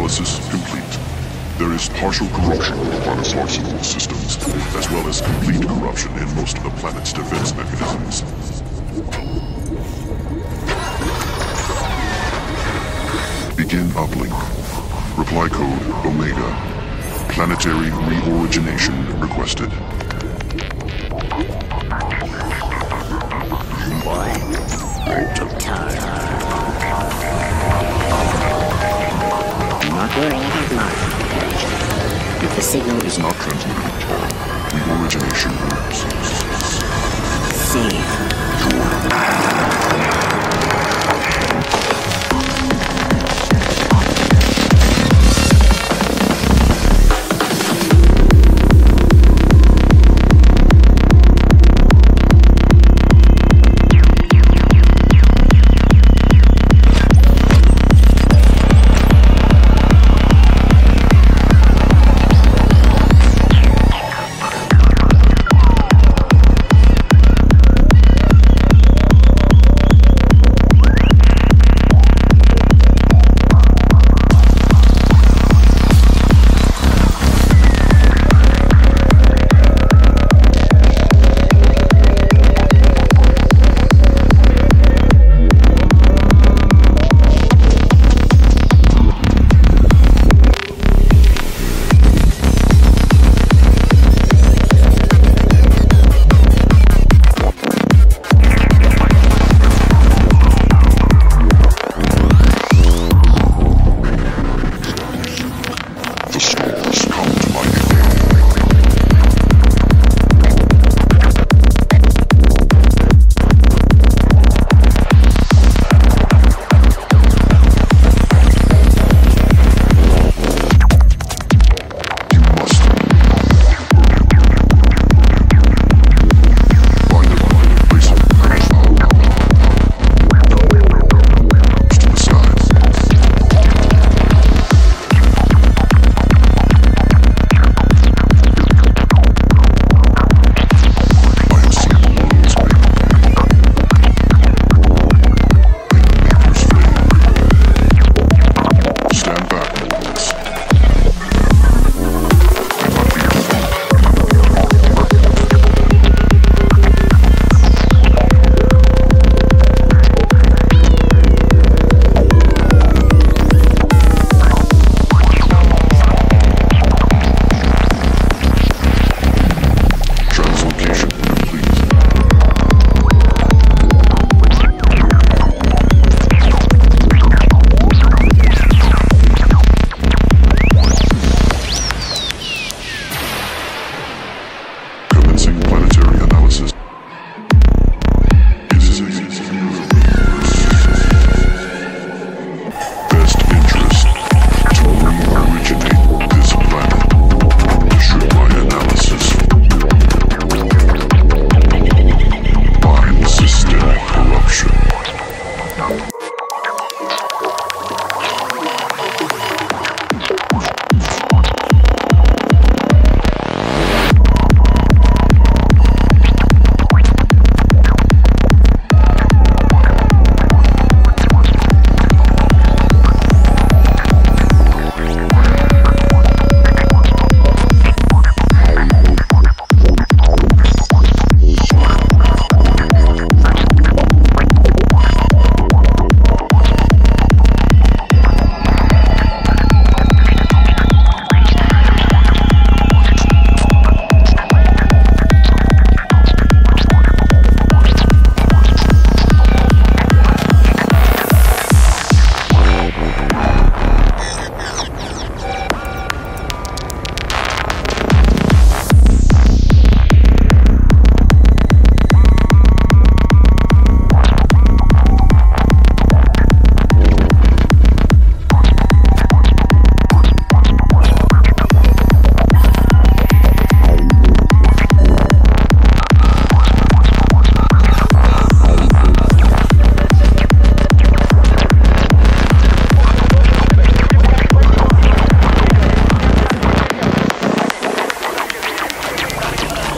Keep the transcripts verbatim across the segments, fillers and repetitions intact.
Analysis complete. There is partial corruption of planet's arsenal systems, as well as complete corruption in most of the planet's defense mechanisms. Begin uplink. Reply code Omega. Planetary reorigination requested. Boy, I'm too tired. Do not worry, I have marked. If the signal Is not transmitted at all. Reorigination works. safe.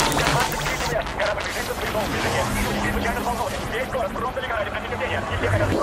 Здесь город, просто легально, пресекновение.